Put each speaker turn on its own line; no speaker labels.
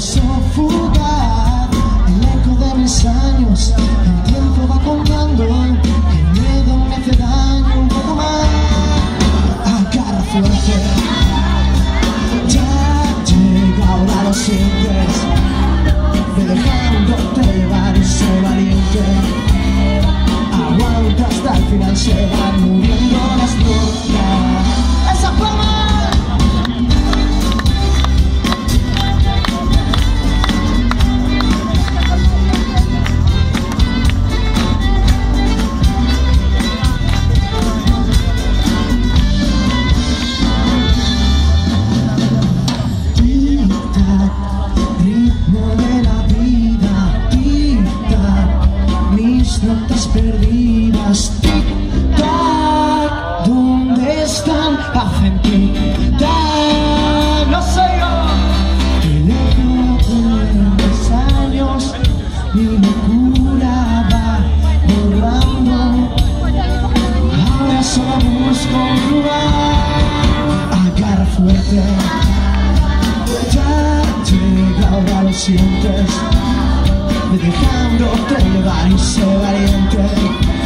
paso fugaz, el eco de mis años, el tiempo va contando, el miedo me hace daño un poco más. Agarra fuerte, ya llega, ahora lo sientes, ve dejándote llevar y sé valiente. Aguanta hasta el final, se van muriendo las notas. ¡Esa palma! Notas perdidas, tic-tac, ¿dónde están? Hacen tic-tac, no soy yo. El eco de mis años, mi locura va volando. Ahora solo busco un lugar. Agarra fuerte, ya llega, ahora lo sientes, dejándote llevar y sé valiente.